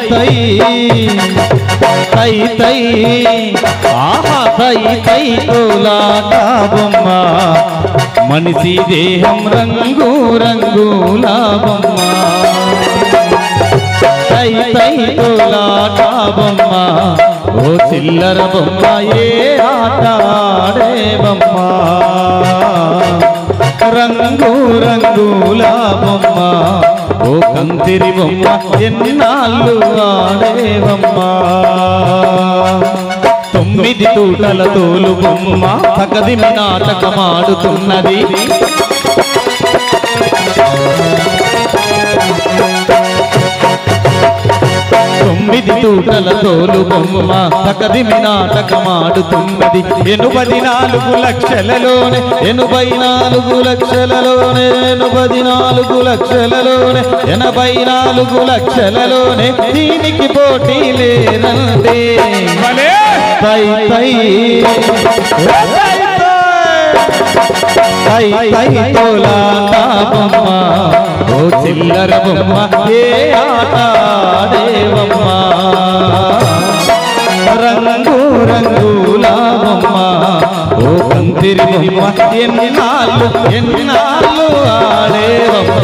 తై తై తై ఆహా తై తై తోలాట బొమ్మ మనిషి దేహం రంగు రంగుల బొమ్మ తై తై తోలాట బొమ్మ ఓ చిల్లర బొమ్మ ఏ ఆట ఆడే బొమ్మ రంగు రంగుల బొమ్మ ఓ కంతిరి బొమ్మ ఎన్నాళ్ళు ఆడేవమ్మ తొమ్మిది తూటల తోలు బొమ్మ తకదిమి నాటకమాడుతున్నది తొమ్మిది తూటల తోలు బొమ్మ తకదిమి నాటకమాడుతున్నది 84 లక్షలలోనే 84 లక్షలలోనే 84 లక్షలలోనే 84 లక్షలలోనే దీనికి పోటీ లేనంటే తై తై తై తై తోలాట బొమ్మ ఓ చిల్లర బొమ్మ ఏ ఆట ఆడేవమ్మ రంగు రంగుల బొమ్మ ఓ కంతిరి బొమ్మ ఎన్నాళ్ళు ఆడేవమ్మ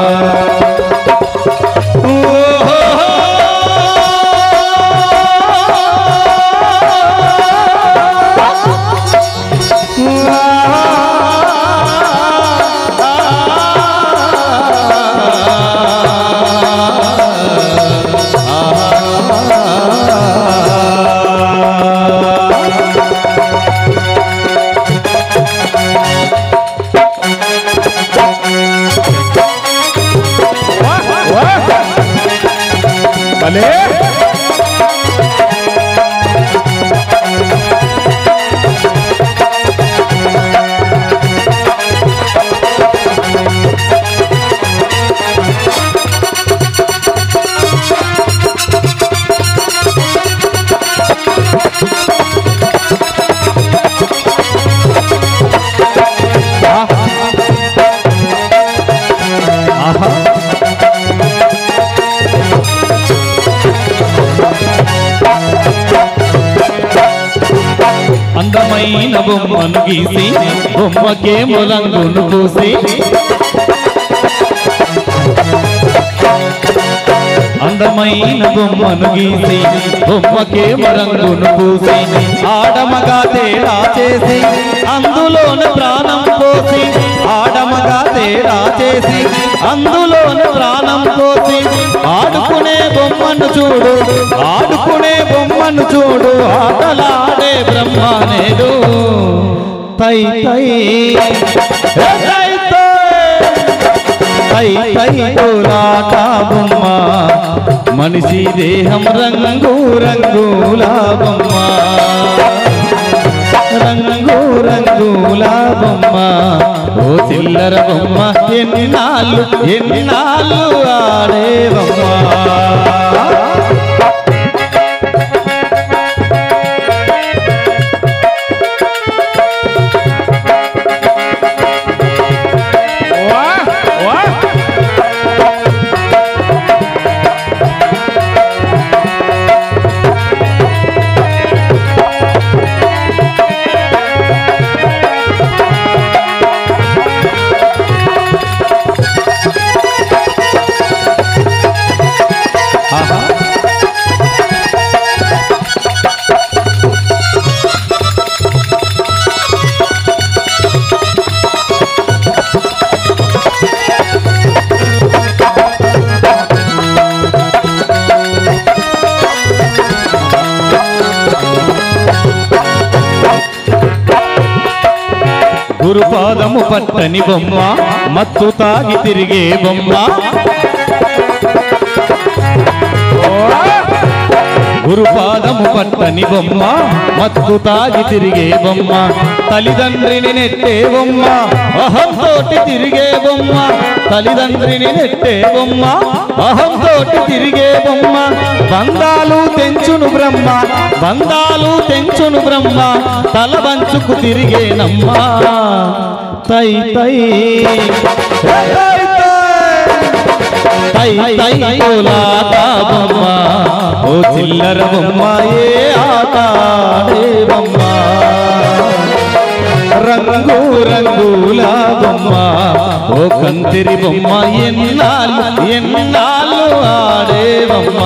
అందమైన బొమ్మను గీసి బొమ్మకేమో రంగును పూసి అందమైన బొమ్మను గీసి బొమ్మకేమో రంగును పూసి ఆడమగా తేడా చేసి అందులోన ప్రాణం పోసి ఆడమగా తేడా చేసి అందులోన ప్రాణం పోసి ఆడుకునే బొమ్మను చూడు ఆడుకునే బొమ్మను చూడు ఆటలాడే బ్రహ్మనేడు తై తై తై తై తై తోలాట బొమ్మ మనిషి దేహం రంగు రంగుల బొమ్మ రంగు రంగుల బొమ్మ ఓ చిల్లర బొమ్మ ఎన్నాళ్ళు ఆడే బొమ్మ గురుపాదము పట్టని బొమ్మ మత్తు తాగి తిరిగే బొమ్మ గురుపాదము పట్టని బొమ్మ మత్తు తాగి తిరిగే బొమ్మ తల్లిదండ్రిని నెట్టే బొమ్మ అహంతోటి తిరిగే బొమ్మ తల్లిదండ్రిని నెట్టే బొమ్మ అహంతోటి తిరిగే బొమ్మ బంధాలు తెంచును బ్రహ్మ బంధాలు తెంచును బ్రహ్మ తల వంచుకు తిరిగేనమ్మ తై తై తై తై తోలాట బొమ్మ చిల్లర బొమ్మ ఏ ఆటాడేవమ్మ రంగు రంగుల బొమ్మ ఓ కంతిరి బొమ్మ ఎన్నాళ్ళు ఆడేవమ్మ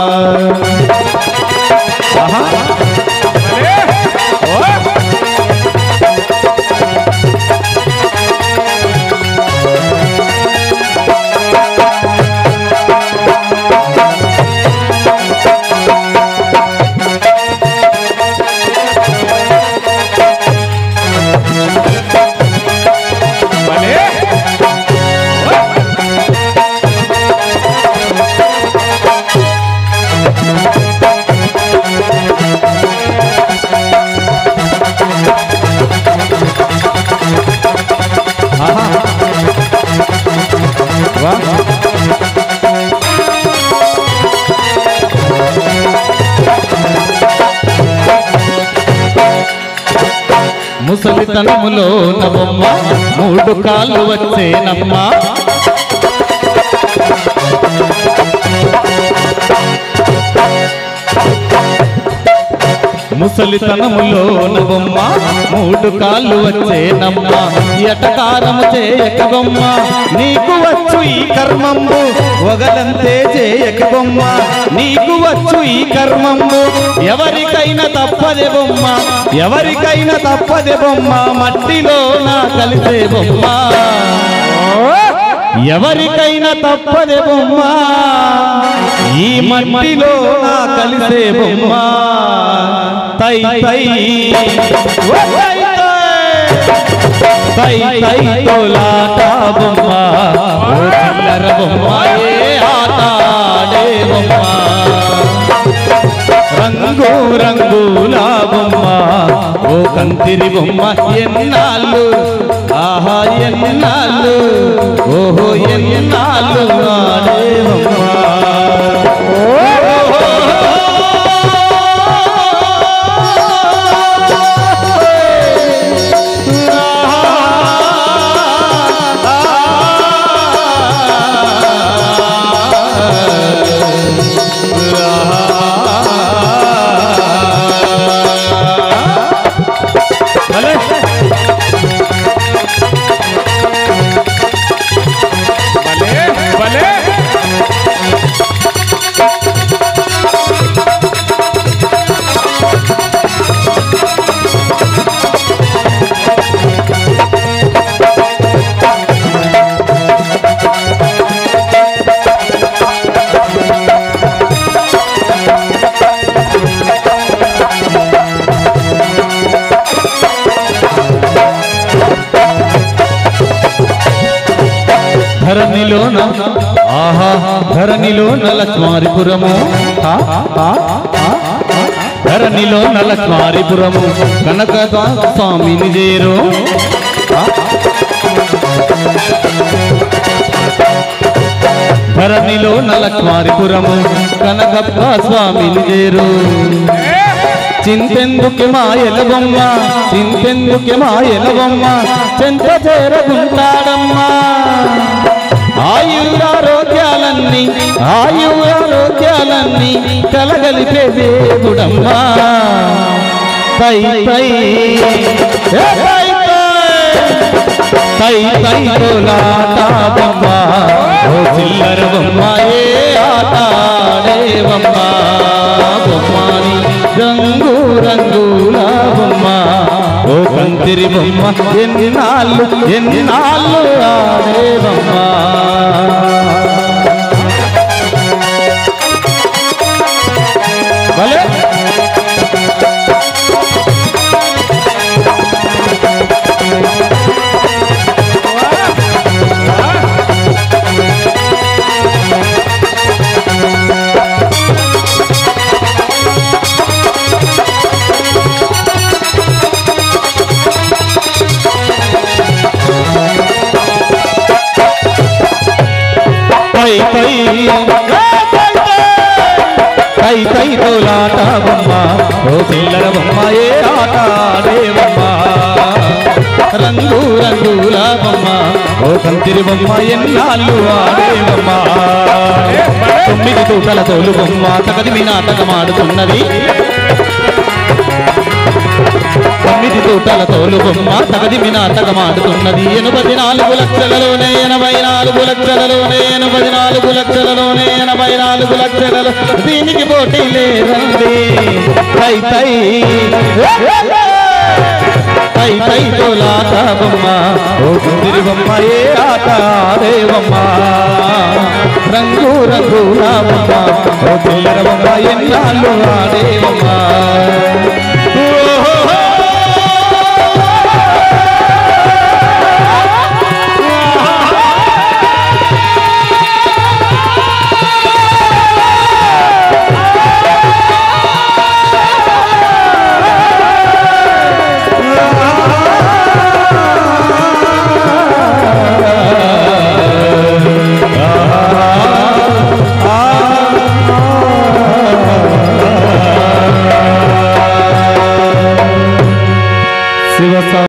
ముసలితనములో నవమ్మ మూడు కాళ్ళు వచ్చేనమ్మ ముసలితనములో నవమ్మ మూడు కాళ్ళు వచ్చేనమ్మ ఎటకారము చేయక బొమ్మ నీకు వచ్చు ఈ కర్మంబు ఒగలంతే చేయక బొమ్మ నీకు వచ్చు ఈ కర్మంబు ఎవరికైనా తప్పదే బొమ్మ ఎవరికైనా తప్పదే బొమ్మ మట్టిలో నా కలిసే బొమ్మ ఎవరికైనా తప్పదే బొమ్మ ఈ మట్టిలో నా కలిసే బొమ్మ తై తై తై తై తోలాట బొమ్మ ఓ చిల్లర బొమ్మ ఏ ఆటాడే బొమ్మ రంగు రంగుల బొమ్మ ఓ కంతిరి బొమ్మ ఎన్నాళ్ళు ఆహా ఎన్నాళ్ళు ఓహో ఎన్నాళ్ళు ఆడే బొమ్మ ధరణిలోన ఆహా ధరణిలోన లక్ష్మారిపురము ధరణిలోన లక్ష్మారిపురము కనక స్వామిని చేరు ధరణిలోన లక్ష్మారిపురము కనకప్ప స్వామిని చేరు చింతెందుకు మాయల బొమ్మ చింతెందుకు మాయల బొమ్మ చెంత చేరగుంటాడమ్మా ఆయురారోగ్యాలన్నీ కలగలిపే దేవుడమ్మా తై తై తై తై తోలాట బొమ్మ ఓ చిల్లర బొమ్మ ఏ ఆటాడేవమ్మ బొమ్మని రంగు రంగుల బొమ్మ ఓ కంతిరి బొమ్మ ఎన్నాళ్ళు ఆడేవమ్మ భలే తై తై తోలాట బొమ్మ ఓ చిల్లర బొమ్మ ఏ ఆటాడేవమ్మ రంగు రంగుల బొమ్మ ఓ కంతిరి బొమ్మ ఎన్నాళ్ళు ఆడేవమ్మ 9 తూటల తోలు బొమ్మ తగదిమి నాటకమాడుతున్నది 9 తూటల తోలు బొమ్మ తగదిమి నాటకమాడుతున్నది 84 లక్షలలోనే 84 లక్షలలోనే 84 లక్షలలోనే 84 లక్షలలో దీనికి పోటీ లేదండి తై తై తై తై తోలాట బొమ్మ ఓ గుందిరి బొమ్మ ఏ ఆట ఆడేవమ్మ రంగు రంగుల బొమ్మ ఓ పిల్లర బొమ్మ ఎన్నాళ్ళు ఆడేవమ్మ